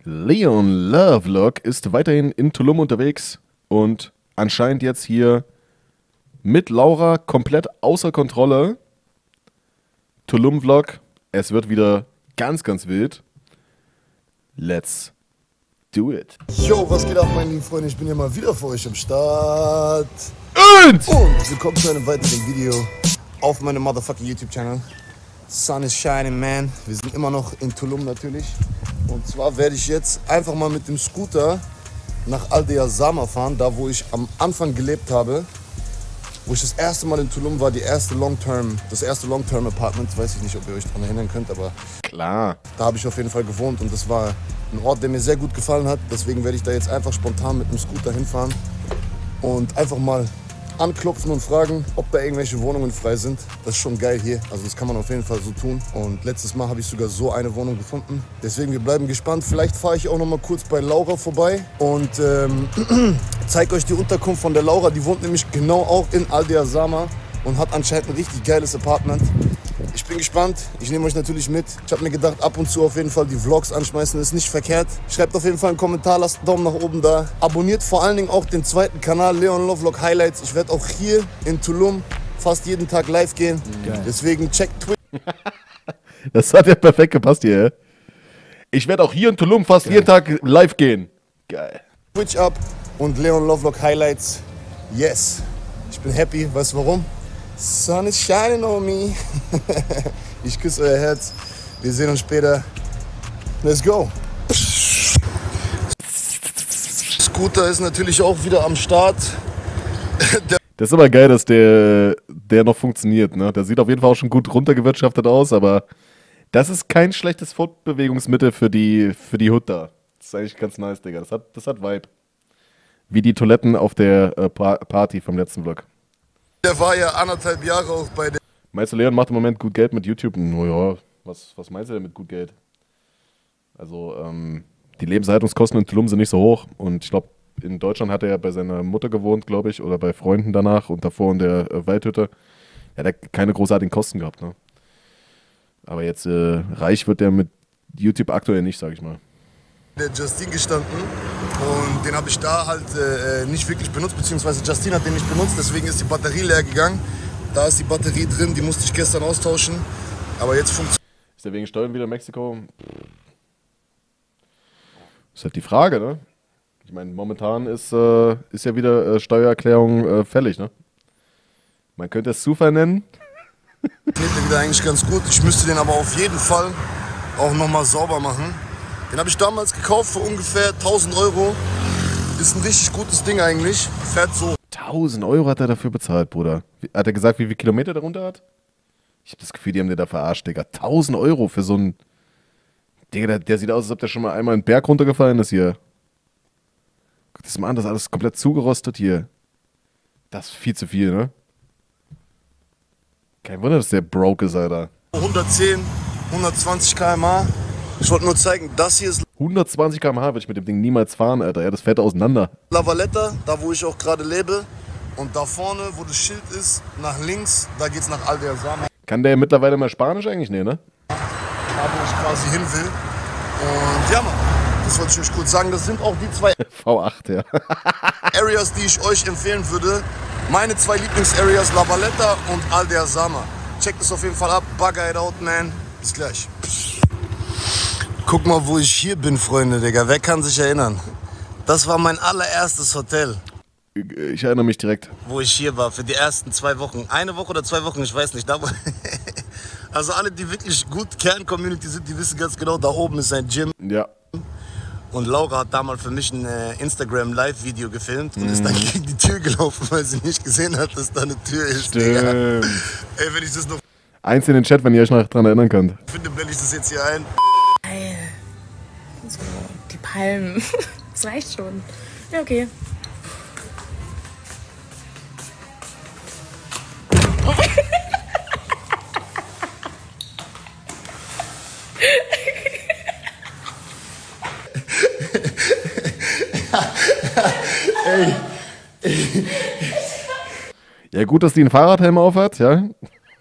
Leon Lovelock ist weiterhin in Tulum unterwegs und anscheinend jetzt hier mit Laura komplett außer Kontrolle. Tulum-Vlog, es wird wieder ganz, ganz wild. Let's do it. Yo, was geht ab, meine lieben Freunde? Ich bin hier mal wieder für euch am Start. Und Willkommen zu einem weiteren Video auf meinem motherfucking YouTube-Channel. Sun is shining, man. Wir sind immer noch in Tulum natürlich. Und zwar werde ich jetzt einfach mal mit dem Scooter nach Aldea Sama fahren, da wo ich am Anfang gelebt habe. Wo ich das erste Mal in Tulum war, das erste Long-Term-Apartment. Weiß ich nicht, ob ihr euch daran erinnern könnt, aber klar. da habe ich auf jeden Fall gewohnt und das war ein Ort, der mir sehr gut gefallen hat. Deswegen werde ich da jetzt einfach spontan mit dem Scooter hinfahren und einfach mal anklopfen und fragen, ob da irgendwelche Wohnungen frei sind. Das ist schon geil hier, also das kann man auf jeden Fall so tun. Und letztes Mal habe ich sogar so eine Wohnung gefunden. Deswegen, wir bleiben gespannt. Vielleicht fahre ich auch noch mal kurz bei Laura vorbei und zeige euch die Unterkunft von der Laura. Die wohnt nämlich genau auch in Aldea Sama und hat anscheinend ein richtig geiles Apartment. Ich bin gespannt, ich nehme euch natürlich mit. Ich habe mir gedacht, ab und zu auf jeden Fall die Vlogs anschmeißen, ist nicht verkehrt. Schreibt auf jeden Fall einen Kommentar, lasst einen Daumen nach oben da. Abonniert vor allen Dingen auch den zweiten Kanal, Leon Lovelock Highlights. Ich werde auch hier in Tulum fast jeden Tag live gehen. Geil. Deswegen checkt Twitch. Das hat ja perfekt gepasst hier. Ich werde auch hier in Tulum fast jeden Tag live gehen. Geil. Twitch ab und Leon Lovelock Highlights. Yes. Ich bin happy, weißt du warum? Sun is shining on me. Ich küsse euer Herz. Wir sehen uns später. Let's go. Scooter ist natürlich auch wieder am Start. Das ist aber geil, dass der noch funktioniert. Ne? Der sieht auf jeden Fall auch schon gut runtergewirtschaftet aus, aber das ist kein schlechtes Fortbewegungsmittel für die Hood da. Das ist eigentlich ganz nice, Digga. Das hat Vibe. Wie die Toiletten auf der Party vom letzten Vlog. Der war ja 1,5 Jahre auch bei der... Meinst du, Leon macht im Moment gut Geld mit YouTube? Naja, was meinst du denn mit gut Geld? Also, die Lebenshaltungskosten in Tulum sind nicht so hoch. Und ich glaube, in Deutschland hat er ja bei seiner Mutter gewohnt, glaube ich, oder bei Freunden danach und davor in der Waldhütte. Er hat keine großartigen Kosten gehabt, ne? Aber jetzt reich wird der mit YouTube aktuell nicht, sag ich mal. Der Justin gestanden und den habe ich da halt nicht wirklich benutzt, beziehungsweise Justin hat den nicht benutzt, deswegen ist die Batterie leer gegangen. Da ist die Batterie drin, die musste ich gestern austauschen, aber jetzt funktioniert. Ist der wegen Steuern wieder in Mexiko? Ist halt die Frage, ne? Ich meine, momentan ist ja wieder Steuererklärung fällig, ne? Man könnte es Zufall nennen. Der wieder eigentlich ganz gut, ich müsste den aber auf jeden Fall auch nochmal sauber machen. Den habe ich damals gekauft für ungefähr 1.000 Euro. Ist ein richtig gutes Ding eigentlich. Fährt so. 1.000 Euro hat er dafür bezahlt, Bruder. Hat er gesagt, wie viele Kilometer der runter hat? Ich habe das Gefühl, die haben den da verarscht, Digga. 1.000 Euro für so einen... Digga, der sieht aus, als ob der schon mal einmal einen Berg runtergefallen ist hier. Guck das mal an, das ist alles komplett zugerostet hier. Das ist viel zu viel, ne? Kein Wunder, dass der broke ist, Alter. 110, 120 km/h. Ich wollte nur zeigen, das hier ist 120 km/h würde ich mit dem Ding niemals fahren, Alter. Ja, das fährt auseinander. La Valletta, da wo ich auch gerade lebe. Und da vorne, wo das Schild ist, nach links, da geht's nach Aldea Sama. Kann der mittlerweile mal Spanisch eigentlich? Nee, ne? Da wo ich quasi hin will. Und ja, Mann, das wollte ich euch kurz sagen. Das sind auch die zwei V8, ja. Areas, die ich euch empfehlen würde. Meine zwei Lieblingsareas, La Valletta und Aldea Sama. Checkt es auf jeden Fall ab. Bugger it out, man. Bis gleich. Guck mal, wo ich hier bin, Freunde, Digga. Wer kann sich erinnern? Das war mein allererstes Hotel. Ich erinnere mich direkt. Wo ich hier war, für die ersten 2 Wochen. 1 Woche oder 2 Wochen, ich weiß nicht. Also alle, die wirklich gut Kern-Community sind, die wissen ganz genau, da oben ist ein Gym. Ja. Und Laura hat damals für mich ein Instagram-Live-Video gefilmt und ist dann gegen die Tür gelaufen, weil sie nicht gesehen hat, dass da eine Tür ist. Stimmt. Digga. Ey, wenn ich das noch Eins in den Chat, wenn ihr euch noch dran erinnern könnt. finde, blende ich das jetzt hier ein. Geil. So, die Palmen. Das reicht schon. Ja, okay. Ey. Ja, gut, dass die einen Fahrradhelm aufhat, ja.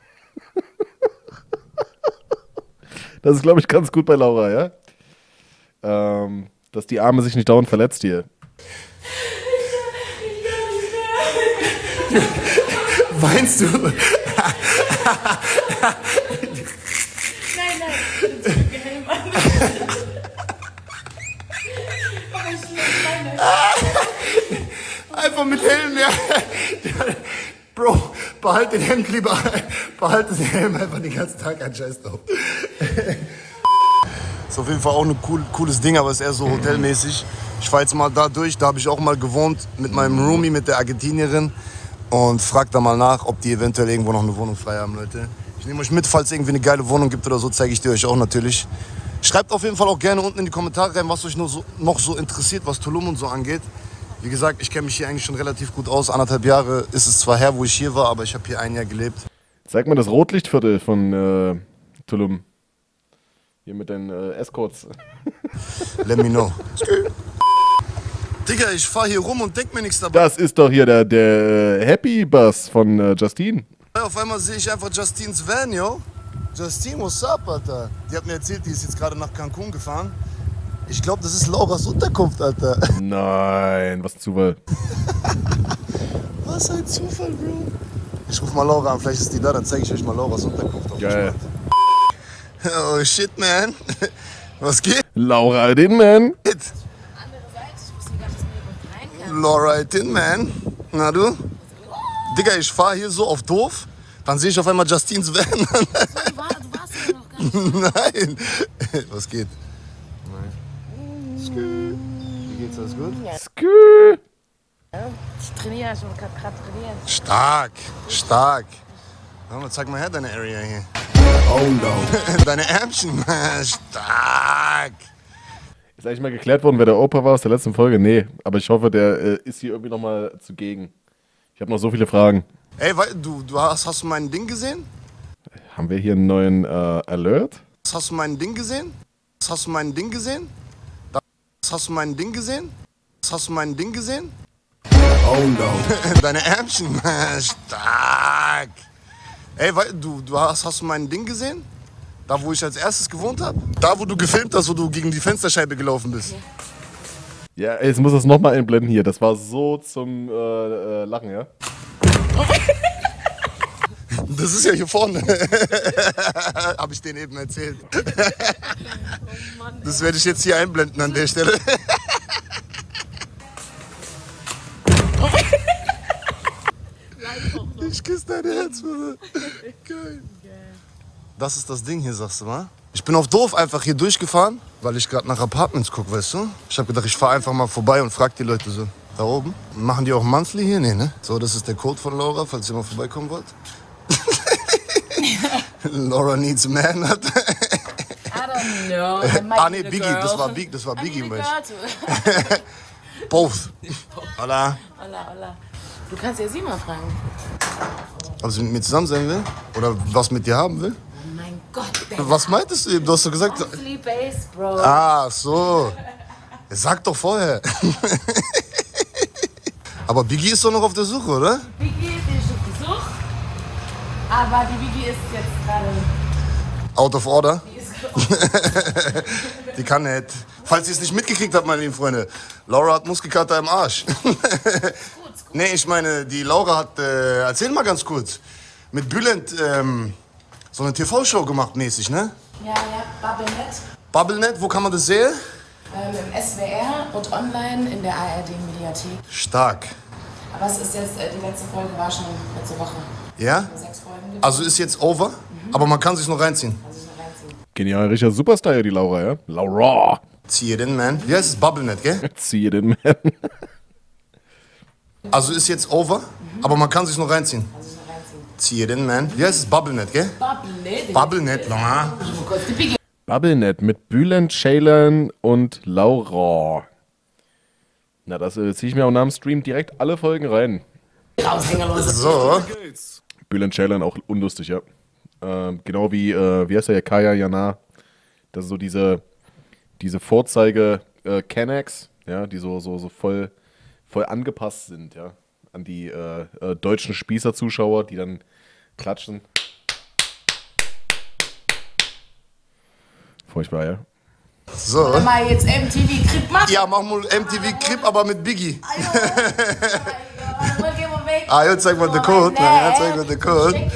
Das ist, glaube ich, ganz gut bei Laura, ja. dass die Arme sich nicht dauernd verletzt hier. Weinst du? Nein. Einfach mit Helm, ja. Bro, behalt den Helm lieber. Behalt den Helm einfach den ganzen Tag an, scheiß drauf. Ist auf jeden Fall auch ein cooles Ding, aber ist eher so hotelmäßig. Ich fahr jetzt mal da durch, da habe ich auch mal gewohnt mit meinem Roomie, mit der Argentinierin. Und frag da mal nach, ob die eventuell irgendwo noch eine Wohnung frei haben, Leute. Ich nehme euch mit, falls es irgendwie eine geile Wohnung gibt oder so, zeige ich die euch auch natürlich. Schreibt auf jeden Fall auch gerne unten in die Kommentare rein, was euch noch so interessiert, was Tulum und so angeht. Wie gesagt, ich kenne mich hier eigentlich schon relativ gut aus. 1,5 Jahre ist es zwar her, wo ich hier war, aber ich habe hier 1 Jahr gelebt. Zeig mal das Rotlichtviertel von Tulum. Hier mit den Escorts. Let me know. Digga, ich fahr hier rum und denk mir nichts dabei. Das ist doch hier der Happy Bus von Justine. Auf einmal sehe ich einfach Justines Van, yo. Justine, what's up, Alter? Die hat mir erzählt, die ist jetzt gerade nach Cancun gefahren. Ich glaube, das ist Lauras Unterkunft, Alter. Nein, was ein Zufall. Was ein Zufall, Bro. Ich ruf mal Laura an, vielleicht ist die da, dann zeige ich euch mal Lauras Unterkunft. Geil. Oh shit, man. Was geht? Laura den Man. Laura Tin, man. Na du? Digga, ich fahr hier so auf doof, dann sehe ich auf einmal Justines Van. Du warst ja noch gar nicht. Nein. Was geht? Wie geht's, alles gut? Skü. Ich trainiere schon, gerade trainiert. Stark, stark. Zeig mal her deine Area hier. Oh no. Deine Ärmchen, stark. Ist eigentlich mal geklärt worden, wer der Opa war aus der letzten Folge? Nee, aber ich hoffe, der ist hier irgendwie nochmal zugegen. Ich habe noch so viele Fragen. Ey, hast du mein Ding gesehen? Haben wir hier einen neuen Alert? Hast du mein Ding gesehen? Hast du mein Ding gesehen? Hast du mein Ding gesehen? Hast du mein Ding gesehen? Oh no. Deine Ärmchen, stark. Ey, hast du mein Ding gesehen? Da, wo ich als erstes gewohnt habe? Da, wo du gefilmt hast, wo du gegen die Fensterscheibe gelaufen bist. Ja, ey, jetzt muss das nochmal einblenden hier. Das war so zum Lachen, ja? Das ist ja hier vorne. Habe ich denen eben erzählt. Das werde ich jetzt hier einblenden an der Stelle. Ich küsse dein Herz, Bruder. Geil. Das ist das Ding hier, sagst du mal. Ich bin auf doof einfach hier durchgefahren, weil ich gerade nach Apartments gucke, weißt du? Ich habe gedacht, ich fahre einfach mal vorbei und frag die Leute so. Da oben. Machen die auch Monthly hier? Nee, ne? So, das ist der Code von Laura, falls ihr mal vorbeikommen wollt. Laura needs a man. I don't know. Nee, Biggie, das war Biggie, Mensch. Both. Hola. Hola. Du kannst ja sie mal fragen. Ob sie mit mir zusammen sein will? Oder was mit dir haben will? Oh mein Gott, Was meintest du eben? Du hast doch gesagt... Monthly Base, Bro. Ah, so. Sag doch vorher. Aber Biggie ist doch noch auf der Suche, oder? Biggie ist nicht auf der Suche. Aber die Biggie ist jetzt gerade... Out of order. Die ist Die kann nicht. Falls ihr es nicht mitgekriegt habt, meine lieben Freunde. Laura hat Muskelkater im Arsch. Nee, ich meine, die Laura hat... erzähl mal ganz kurz. Mit Bülent so eine TV-Show gemacht mäßig, ne? Ja, Bubblenet. Bubblenet, wo kann man das sehen? Im SWR und online in der ARD-Mediathek. Stark. Aber es ist jetzt, die letzte Folge war schon letzte Woche. Ja? 6 Folgen. gibt Also ist jetzt over, aber man kann sich noch reinziehen. es, sich noch reinziehen. Genial, richtiger Superstar, die Laura, ja? Laura! Zieh den, man. Wie heißt es? Bubblenet, gell? Ziehe den Man. Also ist jetzt over, aber man kann sich noch reinziehen. Also sich noch reinziehen. Zieh den, man. Wie heißt es? Bubblenet, gell? Bubblenet. Bubblenet, Laura. Die Biggie Bubblenet mit Bülent, Ceylan und Laura. Na, das ziehe ich mir auch nach dem Stream direkt alle Folgen rein. raushängen los. So. Bülent, Ceylan auch unlustig, ja. Genau wie heißt der ja, Kaya Jana. Das ist so diese Vorzeige Kennex, ja, die so voll angepasst sind, ja, an die deutschen Spießer-Zuschauer, die dann klatschen. Furchtbar, ja. So. Wollen wir mal jetzt MTV Crip machen? Ja, mach mal MTV Crip, aber mit Biggie. Geh mal weg. Ah, jetzt zeig mal den Code. Ja, zeig mal den Code.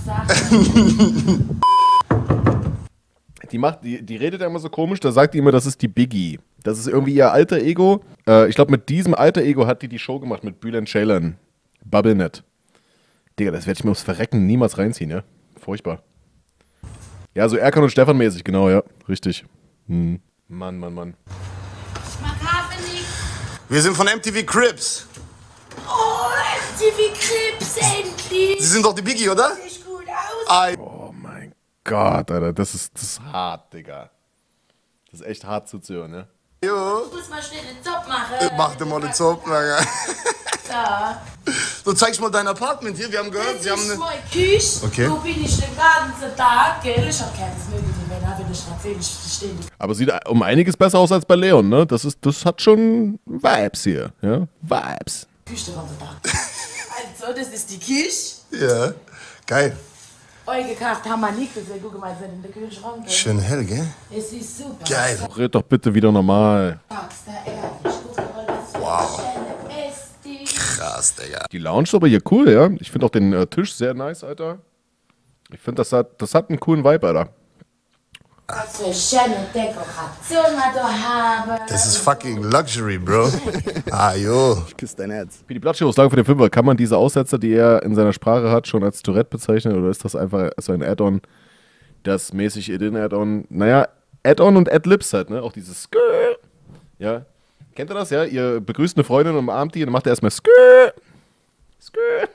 Die redet ja immer so komisch, da sagt die immer, das ist die Biggie. Das ist irgendwie ihr alter Ego. Ich glaube, mit diesem alter Ego hat die Show gemacht mit Bülent Ceylan. Bubblenet. Digga, das werde ich mir aufs Verrecken niemals reinziehen, ja? Furchtbar. Ja, so Erkan und Stefan mäßig, genau, ja. Richtig. Mann. Ich mag Hafen nicht. Wir sind von MTV Crips. Oh, MTV Crips, endlich. Sie sind doch die Biggie, oder? Sieht gut aus. Oh mein Gott, Alter, das ist hart, Digga. Das ist echt hart zuzuhören, ja? Jo. Ich muss mal schnell den Job machen. Mach dir mal den Job, Mann. Ja. So, zeigst mal dein Apartment hier. Wir haben gehört, Sie haben Das ist eine... meine Küche. Okay. Wo bin ich den ganzen Tag? Gell? Ich hab keines mögliche mehr, da bin ich strategisch verstehen. Aber sieht um einiges besser aus als bei Leon, ne? Das hat schon Vibes hier, ja? Vibes. Küche den ganzen Tag. Also, das ist die Küche. Ja, geil. Eu gekauft haben wir nicht, deswegen guck mal, sind in der Kühlschrank. Gell? Schön hell, gell? Es ist super. Geil. Red doch bitte wieder normal. Sag's da ehrlich. Guck mal, was für Wow. eine schöne Esti. Krass, Digga. Die Lounge ist aber hier cool, ja? Ich finde auch den Tisch sehr nice, Alter. Ich finde, das hat einen coolen Vibe, Alter. Was für schöne Dekoration wir da haben. Das ist fucking Luxury, Bro. Ah, jo. Küss dein Herz. Pidi Platschios, danke für den Fünfer. Kann man diese Aussetzer, die er in seiner Sprache hat, schon als Tourette bezeichnen oder ist das einfach so ein Add-on, das mäßig Add-on? Naja, Add-on und Ad-Libs halt, ne? Auch dieses Skr. Ja. Kennt ihr das, ja? Ihr begrüßt eine Freundin und umarmt die und dann macht er erstmal Skr. Skr.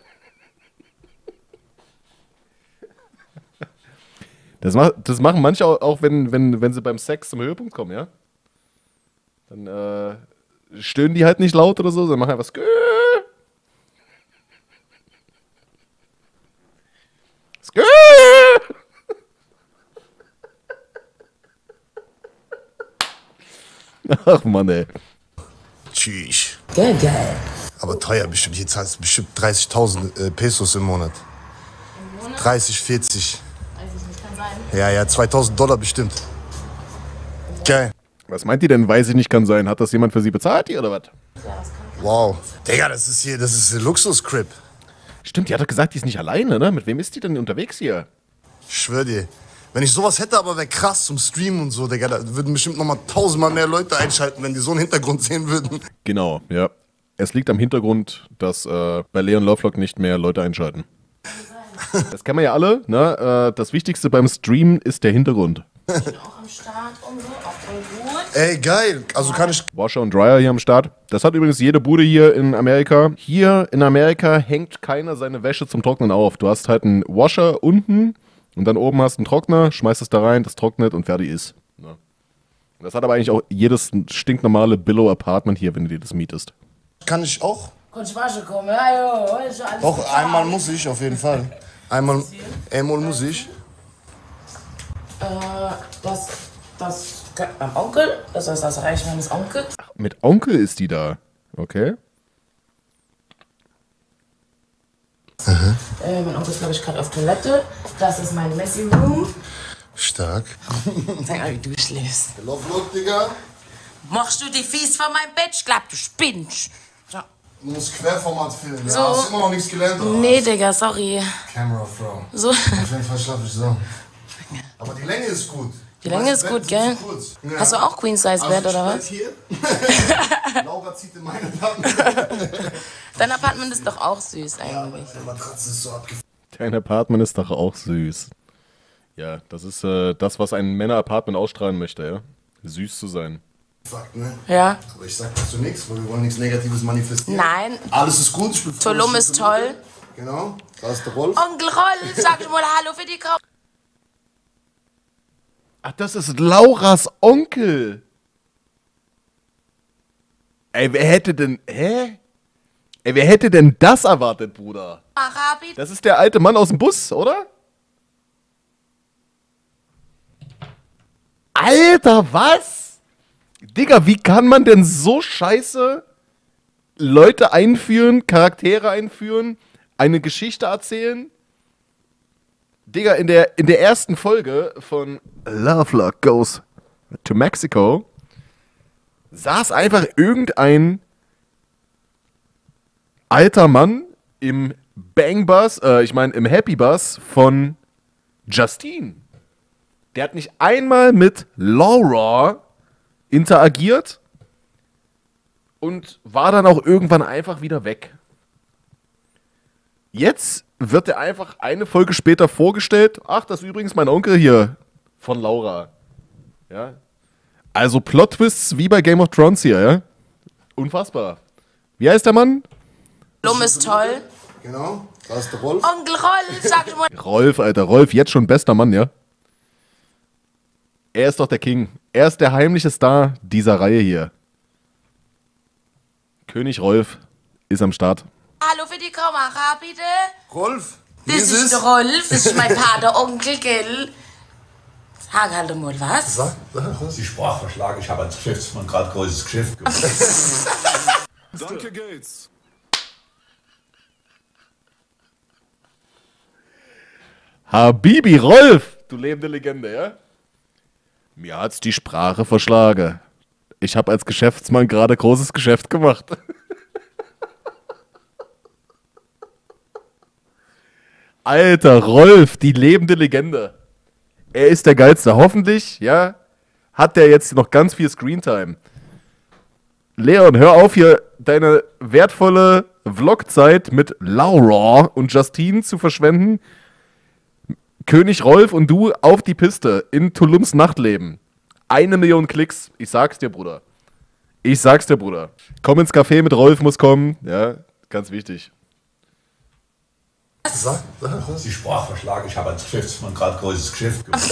Das machen manche auch, wenn sie beim Sex zum Höhepunkt kommen, ja? Dann stöhnen die halt nicht laut oder so, sondern machen einfach Skr. Skr. Ach Mann, ey. Tschüss. Geil, geil. Aber teuer bestimmt. Hier zahlst du bestimmt 30.000 Pesos im Monat. Im Monat? 30, 40. Weiß ich nicht, kann sein. Ja, $2.000 bestimmt. Geil. Was meint ihr denn, weiß ich nicht, kann sein? Hat das jemand für sie bezahlt hier oder was? Ja, das kann Wow. Digga, das ist ein Luxus-Crib. Stimmt, die hat doch gesagt, die ist nicht alleine, ne? Mit wem ist die denn unterwegs hier? Ich schwör dir. Wenn ich sowas hätte, aber wäre krass zum Streamen und so, Digga, da würden bestimmt nochmal 1000-mal mehr Leute einschalten, wenn die so einen Hintergrund sehen würden. Genau, ja. Es liegt am Hintergrund, dass bei Leon Lovelock nicht mehr Leute einschalten. Das kennen wir ja alle, ne? Das Wichtigste beim Streamen ist der Hintergrund. auch am Start und so, auch voll gut. Ey, geil. Also kann ich... Washer und Dryer hier am Start. Das hat übrigens jede Bude hier in Amerika. Hier in Amerika hängt keiner seine Wäsche zum Trocknen auf. Du hast halt einen Washer unten und dann oben hast du einen Trockner, schmeißt es da rein, das trocknet und fertig ist. Ja. Das hat aber eigentlich auch jedes stinknormale Billow-Apartment hier, wenn du dir das mietest. Kann ich auch? Kannst du waschen kommen? Ja, jo, ist schon alles Auch bezahlt. einmal muss ich, auf jeden Fall. Einmal muss ich. Das mein Onkel, das ist das Reich meines Onkels. Mit Onkel ist die da. Okay. Mein Onkel ist, glaube ich, gerade auf Toilette. Das ist mein Messy Room. Stark. Sag mal, wie du schläfst. Lovelock, Digga. Machst du die Fies von meinem Bett? Ich glaub, du spinnst. So. Du musst Querformat filmen, ja? So. Hast du immer noch nichts gelernt, oder? Nee, Digga, sorry. Camera Throw. So. Auf jeden Fall schlafe ich so. Aber die Länge ist gut. Die Länge ist gut, gell? Ja. Hast du auch Queen-Size-Bett, oder was? Hier. Laura zieht in meine Apartment. Dein Apartment ist doch auch süß eigentlich. Die Matratze ist so abgefuckt. Dein Apartment ist doch auch süß. Ja, das ist das, was ein Männer-Apartment ausstrahlen möchte, ja? Süß zu sein. Ne? Ja. Aber ich sag dazu nichts, weil wir wollen nichts Negatives manifestieren. Nein. Alles ist gut. Ich bin froh, Tulum dass ich ist hier bin. toll. Genau. Da ist der Rolf. Onkel Rolf, sag mal Hallo für die Frau. Ach, das ist Lauras Onkel. Ey, wer hätte denn... Hä? Ey, wer hätte denn das erwartet, Bruder? Arabi. Das ist der alte Mann aus dem Bus, oder? Alter, was? Digga, wie kann man denn so scheiße Leute einführen, Charaktere einführen, eine Geschichte erzählen? Digga, in der ersten Folge von Lovelock Goes to Mexico, saß einfach irgendein alter Mann im Bang-Bus, im Happy-Bus von Justine. Der hat nicht einmal mit Laura interagiert und war dann auch irgendwann einfach wieder weg. Jetzt wird er einfach eine Folge später vorgestellt. Ach, das ist übrigens mein Onkel hier von Laura. Ja. Also Plot-Twists wie bei Game of Thrones hier, ja. Unfassbar. Wie heißt der Mann? Blum ist toll. Genau, da ist der Rolf. Onkel Rolf, sag ich mal. Rolf, Alter. Rolf, jetzt schon bester Mann, ja. Er ist doch der King. Er ist der heimliche Star dieser Reihe hier. König Rolf ist am Start. Hallo für die Kamera, bitte. Rolf, Das ist der Rolf, das ist mein Pater-Onkel, gell? Sag halt mal was. Sag. Sie Sprachverschlag, ich habe als Geschäftsmann gerade großes Geschäft gemacht. Danke, Gates. Habibi Rolf, du lebende Legende, ja? Mir hat's die Sprache verschlagen. Ich habe als Geschäftsmann gerade großes Geschäft gemacht. Alter, Rolf, die lebende Legende. Er ist der Geilste. Hoffentlich, ja, hat der jetzt noch ganz viel Screentime. Leon, hör auf hier deine wertvolle Vlogzeit mit Laura und Justine zu verschwenden. König Rolf und du auf die Piste in Tulums Nachtleben. 1 Million Klicks. Ich sag's dir, Bruder. Ich sag's dir, Bruder. Komm ins Café mit Rolf muss kommen. Ja, ganz wichtig. Sag. Sie Sprachverschlag, ich habe als Geschäftsmann gerade großes Geschäft gemacht.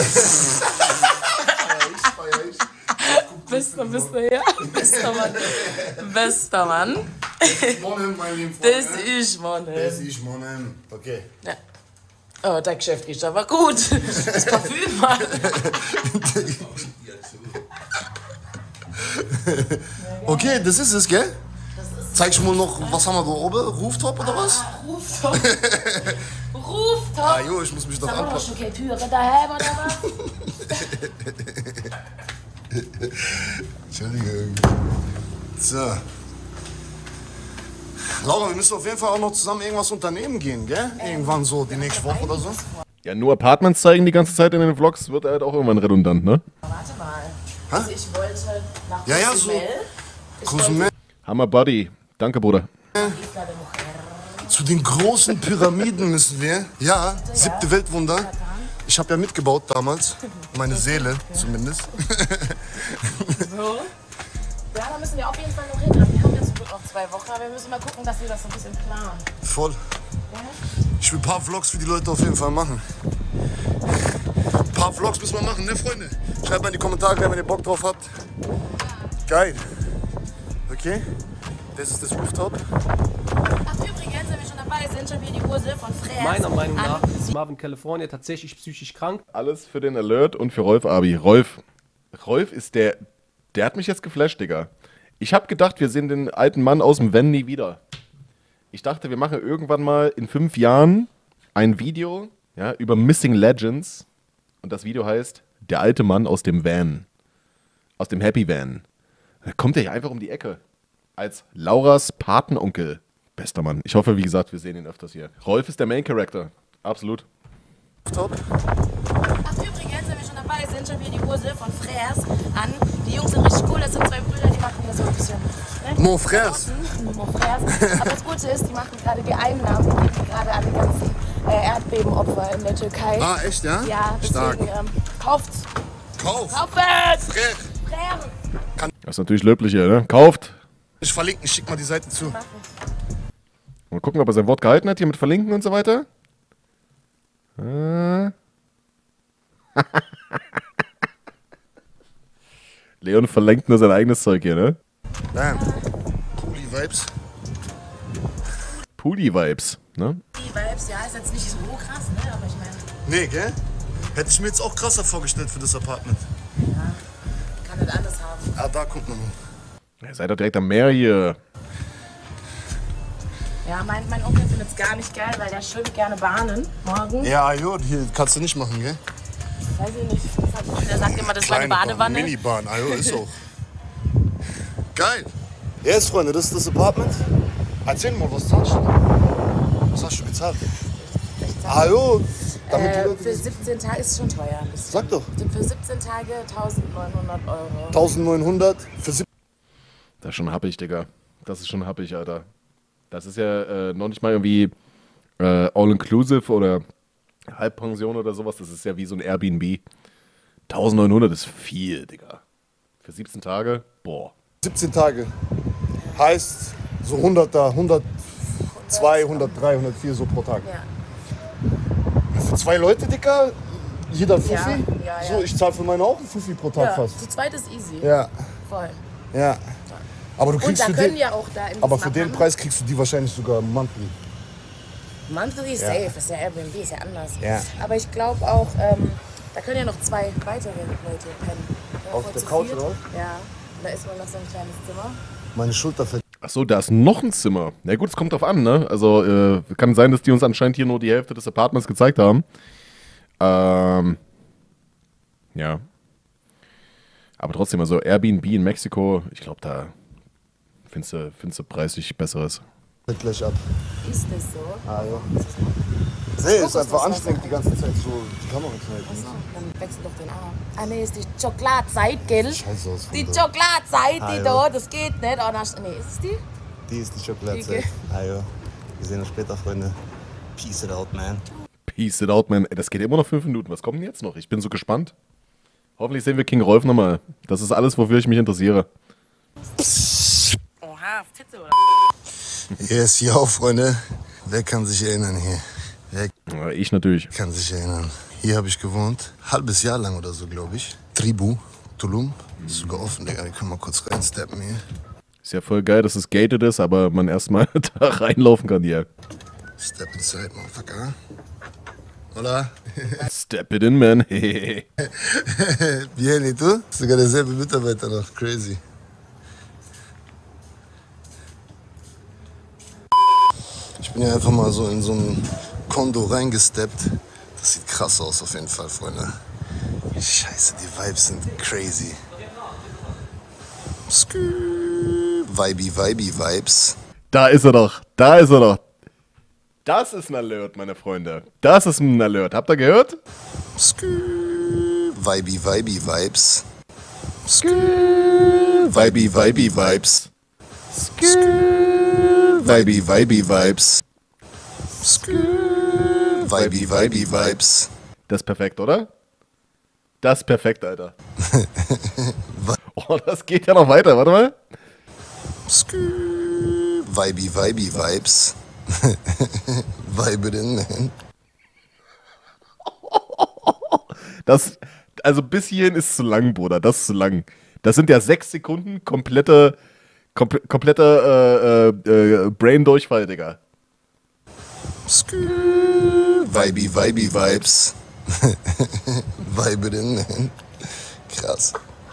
Bester, ja. Bester Mann. Bester Mann. Monem, mein lieben Freund. Das ist Monem. Das ist Monem. Okay. Ja. Oh, dein Geschäft riecht aber gut. Das Parfüm, Mann. Okay, das ist es, gell? Zeig ich mal noch, was haben wir da oben? Rooftop oder was? Rooftop. Rooftop. Ah, jo, ich muss mich doch Sag mal, anpassen. schon keine Türe daheim oder was? Entschuldige. So. Laura, wir müssen auf jeden Fall auch noch zusammen irgendwas unternehmen gehen, gell? Irgendwann so, die nächste Woche oder so. Ja, nur Apartments zeigen die ganze Zeit in den Vlogs wird halt auch irgendwann redundant, ne? Warte mal. Also ich wollte nach Ja, so. Cozumel. Cozumel. Hammer Buddy. Danke, Bruder. Zu den großen Pyramiden müssen wir. Ja, 7. Weltwunder. Ich habe ja mitgebaut damals. Meine Seele zumindest. So. Ja, da müssen wir auf jeden Fall noch hin. Wir haben jetzt noch 2 Wochen, aber wir müssen mal gucken, dass wir das so ein bisschen planen. Voll. Ich will ein paar Vlogs für die Leute auf jeden Fall machen. Ein paar Vlogs müssen wir machen, ne Freunde? Schreibt mal in die Kommentare, wenn ihr Bock drauf habt. Geil. Okay? Das ist das Rooftop. Ach übrigens, wenn wir schon dabei sind, schon wieder die Urse von Frères. Meiner Meinung nach ist Marvin California tatsächlich psychisch krank. Alles für den Alert und für Rolf Abi. Rolf ist der hat mich jetzt geflasht, Digga. Ich hab gedacht, wir sehen den alten Mann aus dem Van nie wieder. Ich dachte, wir machen irgendwann mal in 5 Jahren ein Video, ja, über Missing Legends. Und das Video heißt Der alte Mann aus dem Van. Aus dem Happy Van. Da kommt er ja einfach um die Ecke. Als Lauras Patenonkel. Bester Mann. Ich hoffe, wie gesagt, wir sehen ihn öfters hier. Rolf ist der Main Character. Absolut. Rooftop. Ach übrigens, wenn wir schon dabei sind, schon wieder die Urse von Frères an. Die Jungs sind richtig cool, das sind 2 Brüder, die machen hier so ein bisschen. Ne? Mon Frères. Mon Frères. Aber das Gute ist, die machen gerade die Einnahmen, die geben gerade an die ganzen Erdbebenopfer in der Türkei. Ah, echt, ja? Ja, Stark. deswegen kauft's. Kauf. Kauft es! Frère. Frères! Das ist natürlich löblich hier, ne? Kauft. Ich verlinke, ich schick mal die Seite zu. Mal gucken, ob er sein Wort gehalten hat, hier mit Verlinken und so weiter. Leon verlinkt nur sein eigenes Zeug hier, ne? Bam. Cooli Vibes. Pudi-Vibes, ne? Die Vibes, ja, ist jetzt nicht so krass, ne? Aber ich meine, Nee, gell? Hätte ich mir jetzt auch krasser vorgestellt für das Apartment. kann nicht alles haben. Ah, da kommt man hin. Ihr seid doch direkt am Meer hier. Ja, mein Onkel findet es gar nicht geil, weil der schwimmt gerne Bahnen morgen. Ja, jo, hier kannst du nicht machen, gell? Weiß ich nicht. Der sagt immer, das war eine Badewanne. Minibahn, also ist auch. Geil. Yes, Freunde, das ist das Apartment. Erzähl mal, was zahlst du? Was hast du bezahlt? Hallo. Für 17 Tage ist schon teuer. Ein bisschen. Sag doch. Für 17 Tage 1900 Euro. 1900 für 17. Das ist schon happig, Digga. Das ist schon happig, Alter. Das ist ja noch nicht mal irgendwie all-inclusive oder Halbpension oder sowas. Das ist ja wie so ein Airbnb. 1900 ist viel, Digga. Für 17 Tage, boah. 17 Tage. Heißt so 100er, 102, 103, 104 so pro Tag. Ja. Für 2 Leute, Dicker, jeder Fuffi. Ja. So, ich zahle für meine auch einen Fuffi pro Tag Ja, fast. zu zweit ist easy. Ja, Voll. ja. Aber du Und kriegst da für können den, ja auch da in aber diesem für den Apartment- Preis kriegst du die wahrscheinlich sogar monthly. Monthly safe, ist ja Airbnb, ist ja anders. Ja. Aber ich glaube auch, da können ja noch 2 weitere Leute pennen. Ja, Auf voll der zu Couch, viert. oder? Ja, da ist wohl noch so ein kleines Zimmer. Meine Schulter fällt. Achso, da ist noch ein Zimmer. Na gut, es kommt drauf an, ne? Also, kann sein, dass die uns anscheinend hier nur die Hälfte des Apartments gezeigt haben. Ja. Aber trotzdem, also Airbnb in Mexiko, ich glaube, da findest du preislich Besseres. Gleich ab. Ist das so? Ah, ja. Nee, ist einfach Kokosnuss, anstrengend, die ganze Zeit so die Kamera zu halten. Achso, dann wechsel doch den Arm. Ah nee, ist die Schokolatzeit, gell? Scheiße aus. Die Schokolatzeit, Ah, die ja. da, das geht nicht. Oh, nee, ist es die? Die ist die Schokolade. Die- Ah, ja. Wir sehen uns später, Freunde. Peace it out, man. Peace it out, man. Ey, das geht immer noch 5 Minuten. Was kommt denn jetzt noch? Ich bin so gespannt. Hoffentlich sehen wir King Rolf nochmal. Das ist alles, wofür ich mich interessiere. Oha, Titze oder? Yes, yo, Freunde. Wer kann sich erinnern hier? Wer Ja, ich natürlich. kann sich erinnern? Hier habe ich gewohnt. Halbes Jahr lang oder so, glaube ich. Tribu, Tulum. Ist sogar offen, Digga. Wir können mal kurz reinsteppen hier. Ist ja voll geil, dass es gated ist, aber man erstmal da reinlaufen kann hier. Step inside, motherfucker. Hola. Step it in, man. Bien, et du? Sogar derselbe Mitarbeiter noch. Crazy. Ich bin ja einfach mal so in so ein Kondo reingesteppt. Das sieht krass aus auf jeden Fall, Freunde. Scheiße, die Vibes sind crazy. Vibey Vibes. Da ist er doch. Da ist er doch. Das ist ein Alert, meine Freunde. Das ist ein Alert. Habt ihr gehört? Vibey Vibes. Vibey Vibes. Vibey Vibes. Vibey Vibes. Das ist perfekt, oder? Das ist perfekt, Alter. Oh, das geht ja noch weiter. Warte mal. Vibey Vibes. Vibe den man. Das, also bis hierhin ist zu lang, Bruder. Das ist zu lang. Das sind ja 6 Sekunden komplette Brain-Durchfall, Digga. Vibey Vibes. Vibe den man. Krass.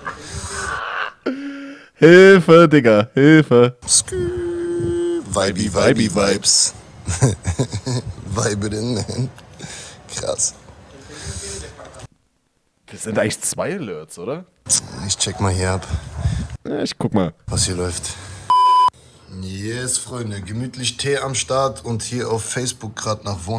Hilfe, Digga. Hilfe. Vibey Vibes. Vibe den man. Krass. Das sind eigentlich 2 Alerts, oder? Ich check mal hier ab, Ja, ich guck mal. was hier läuft. Yes, Freunde, gemütlich Tee am Start und hier auf Facebook gerade nach Wohnungen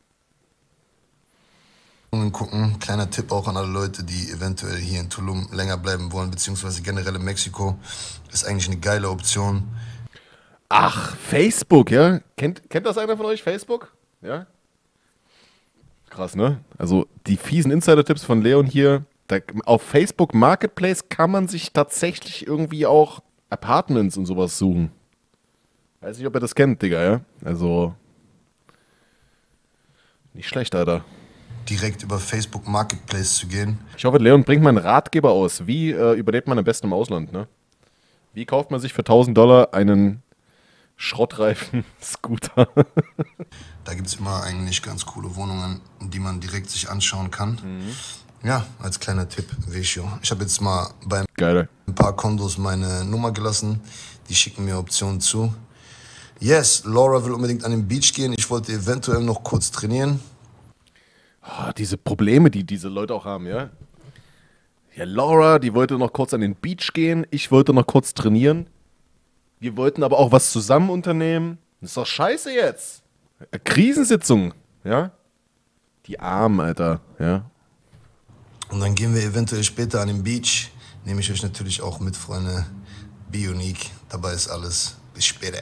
gucken. Kleiner Tipp auch an alle Leute, die eventuell hier in Tulum länger bleiben wollen, beziehungsweise generell in Mexiko. Ist eigentlich eine geile Option. Ach, Facebook, ja? Kennt das einer von euch, Facebook? Ja? Krass, ne? Also die fiesen Insider-Tipps von Leon hier. Auf Facebook Marketplace kann man sich tatsächlich irgendwie auch Apartments und sowas suchen. Weiß nicht, ob ihr das kennt, Digga, ja? Also nicht schlecht, Alter. Direkt über Facebook Marketplace zu gehen. Ich hoffe, Leon bringt mal einen Ratgeber aus. Wie überlebt man am besten im Ausland, ne? Wie kauft man sich für $1000 einen schrottreifen Scooter? Da gibt es immer eigentlich ganz coole Wohnungen, die man direkt sich anschauen kann. Ja, als kleiner Tipp, Vecchio. Ich habe jetzt mal bei Geil. ein paar Kondos meine Nummer gelassen. Die schicken mir Optionen zu. Yes, Laura will unbedingt an den Beach gehen. Ich wollte eventuell noch kurz trainieren. Diese Probleme, die diese Leute auch haben, ja. Ja, Laura, die wollte noch kurz an den Beach gehen. Ich wollte noch kurz trainieren. Wir wollten aber auch was zusammen unternehmen. Das ist doch scheiße jetzt. Krisensitzung, ja. Die Armen, Alter, ja. Und dann gehen wir eventuell später an den Beach. Nehme ich euch natürlich auch mit, Freunde. Bionique, dabei ist alles. Bis später.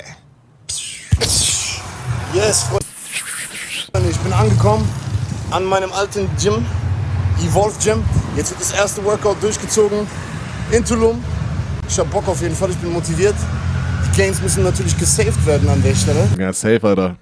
Yes, Freunde. Ich bin angekommen an meinem alten Gym. Evolve Gym. Jetzt wird das erste Workout durchgezogen in Tulum. Ich hab Bock auf jeden Fall, ich bin motiviert. Die Gains müssen natürlich gesaved werden an der Stelle. Ja, safe, Alter.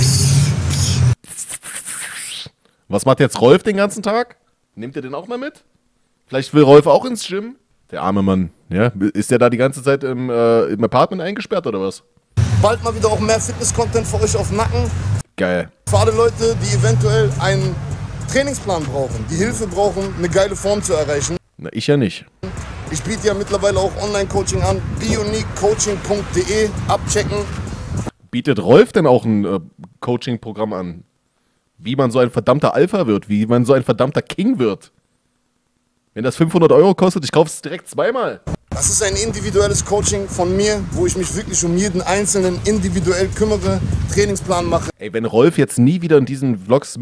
Was macht jetzt Rolf den ganzen Tag? Nehmt ihr den auch mal mit? Vielleicht will Rolf auch ins Gym? Der arme Mann, ja? Ist der da die ganze Zeit im Apartment eingesperrt oder was? Bald mal wieder auch mehr Fitness-Content für euch auf Nacken. Geil. Für alle Leute, die eventuell einen Trainingsplan brauchen, die Hilfe brauchen, eine geile Form zu erreichen. Na, ich ja nicht. Ich biete ja mittlerweile auch Online-Coaching an. bioniquecoaching.de, abchecken. Bietet Rolf denn auch ein Coaching-Programm an? Wie man so ein verdammter Alpha wird, wie man so ein verdammter King wird. Wenn das 500 € kostet, ich kaufe es direkt zweimal. Das ist ein individuelles Coaching von mir, wo ich mich wirklich um jeden Einzelnen individuell kümmere, Trainingsplan mache. Ey, wenn Rolf jetzt nie wieder in diesen Vlogs,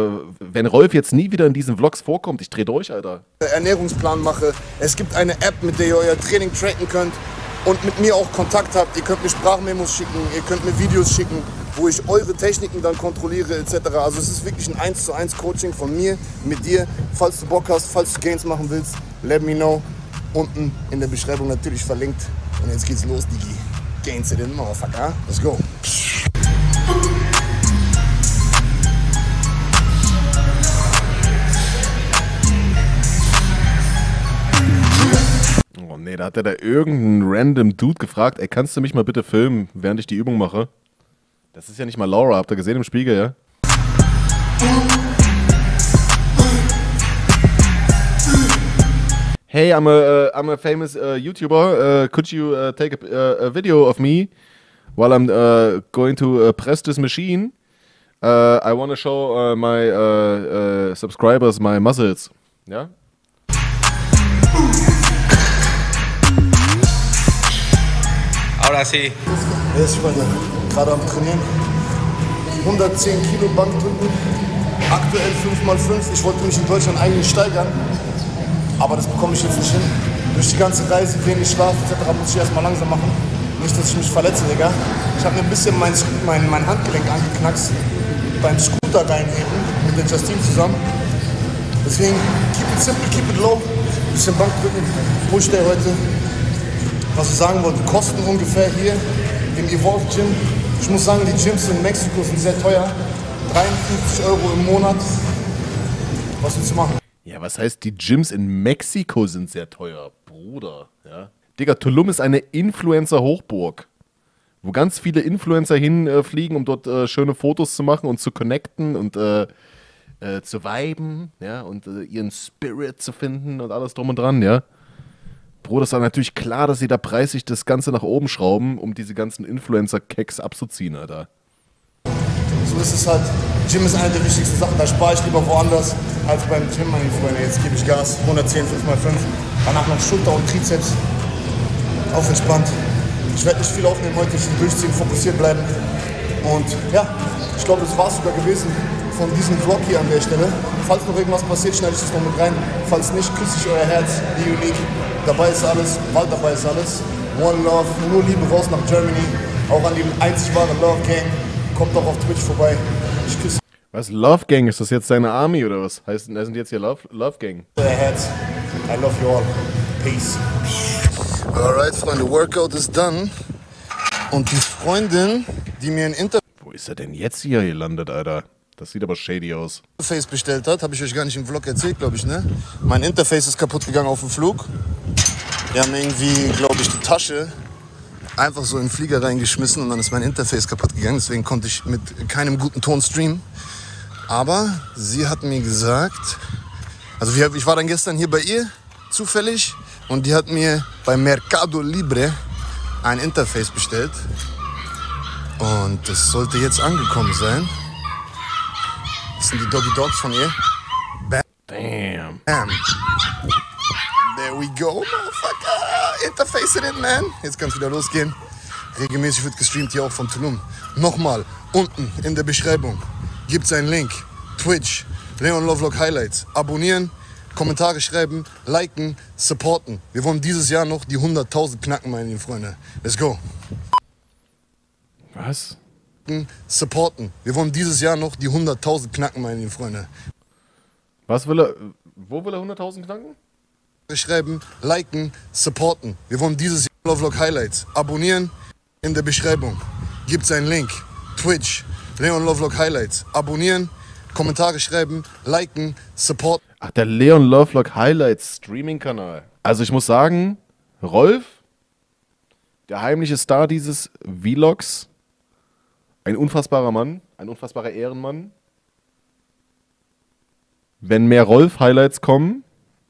vorkommt, ich dreh durch, Alter. Ernährungsplan mache. Es gibt eine App, mit der ihr euer Training tracken könnt und mit mir auch Kontakt habt. Ihr könnt mir Sprachmemos schicken, ihr könnt mir Videos schicken, wo ich eure Techniken dann kontrolliere etc. Also es ist wirklich ein 1:1 Coaching von mir mit dir. Falls du Bock hast, falls du Gains machen willst, let me know. Unten in der Beschreibung natürlich verlinkt. Und jetzt geht's los, Digi. Gains it in, motherfucker. Let's go. Oh nee, da hat da irgendein random Dude gefragt, ey, kannst du mich mal bitte filmen, während ich die Übung mache? Das ist ja nicht mal Laura, habt ihr gesehen im Spiegel, ja? Hey, I'm a famous YouTuber. Could you take a video of me while I'm going to press this machine? I want to show my subscribers my muscles. Ja? Ahora sí. Jetzt, Freunde, gerade am Trainieren. 110 Kilo Bankdrücken. Aktuell 5x5. Ich wollte mich in Deutschland eigentlich steigern. Aber das bekomme ich jetzt nicht hin. Durch die ganze Reise, wenig Schlaf etc. muss ich erstmal langsam machen. Nicht, dass ich mich verletze, Digga. Ich habe mir ein bisschen mein Handgelenk angeknackst beim Scooter reinheben mit der Justine zusammen. Deswegen keep it simple, keep it low. Ein bisschen Bankdrücken, Push Day heute. Was ich sagen wollte, kosten ungefähr hier im Evolve Gym. Ich muss sagen, die Gyms in Mexiko sind sehr teuer. 53 € im Monat. Was willst du machen? Ja, was heißt, die Gyms in Mexiko sind sehr teuer? Bruder, ja. Digga, Tulum ist eine Influencer-Hochburg, wo ganz viele Influencer hinfliegen, um dort schöne Fotos zu machen und zu connecten und zu viben, ja, und ihren Spirit zu finden und alles drum und dran, ja. Bruder, ist dann natürlich klar, dass sie da preislich das Ganze nach oben schrauben, um diese ganzen Influencer-Keks abzuziehen, Alter. So ist es halt. Gym ist eine der wichtigsten Sachen, da spare ich lieber woanders als beim Gym, meine Freunde. Jetzt gebe ich Gas, 110, 5x5, danach noch Schulter und Trizeps. Auf entspannt. Ich werde nicht viel aufnehmen heute, ich will durchziehen, fokussiert bleiben. Und ja, ich glaube, das war es sogar gewesen von diesem Vlog hier an der Stelle. Falls noch irgendwas passiert, schneide ich das noch mit rein. Falls nicht, küsse ich euer Herz, Bionique. Dabei ist alles, bald dabei ist alles. One Love, nur Liebe raus nach Germany. Auch an die einzig wahre Love Gang. Kommt doch auf Twitch vorbei. Ich küsse Was, Love Gang? Ist das jetzt deine Army oder was? Heißt, das sind jetzt hier Love Gang? euer Herz. I love you all. Peace. Alright, Freunde, Workout ist done. Und die Freundin, die mir ein Wo ist er denn jetzt hier gelandet, Alter? Das sieht aber shady aus. Interface bestellt hat, habe ich euch gar nicht im Vlog erzählt, glaube ich, ne? Mein Interface ist kaputt gegangen auf dem Flug. Die haben irgendwie, glaube ich, die Tasche einfach so in den Flieger reingeschmissen und dann ist mein Interface kaputt gegangen. Deswegen konnte ich mit keinem guten Ton streamen. Aber sie hat mir gesagt, also ich war dann gestern hier bei ihr, zufällig, und die hat mir bei Mercado Libre ein Interface bestellt. Und das sollte jetzt angekommen sein. Das sind die Doggy Dogs von ihr. Damn. Bam. There we go, motherfucker. Interface it in, man. Jetzt kann es wieder losgehen. Regelmäßig wird gestreamt hier auch von Tulum. Nochmal, unten in der Beschreibung gibt's einen Link. Twitch, Leon Lovelock Highlights. Abonnieren, Kommentare schreiben, liken, supporten. Wir wollen dieses Jahr noch die 100.000 knacken, meine lieben Freunde. Let's go. Was? Supporten. Wir wollen dieses Jahr noch die 100.000 knacken, meine lieben Freunde. Was will er? Wo will er 100.000 knacken? Schreiben, liken, supporten. Wir wollen dieses Jahr Lovelock Highlights. Abonnieren, in der Beschreibung gibt's einen Link. Twitch, Leon Lovelock Highlights. Abonnieren, Kommentare schreiben, liken, supporten. Ach, der Leon Lovelock Highlights Streaming-Kanal. Also ich muss sagen, Rolf, der heimliche Star dieses Vlogs, ein unfassbarer Mann, ein unfassbarer Ehrenmann. Wenn mehr Rolf-Highlights kommen,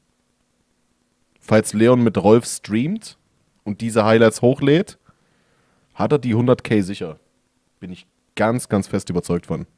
falls Leon mit Rolf streamt und diese Highlights hochlädt, hat er die 100.000 sicher. Bin ich ganz, ganz fest überzeugt von.